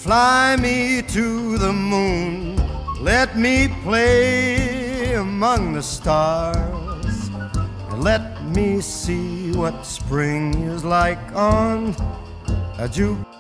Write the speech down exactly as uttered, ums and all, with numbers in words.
Fly me to the moon, let me play among the stars, and let me see what spring is like on a juke.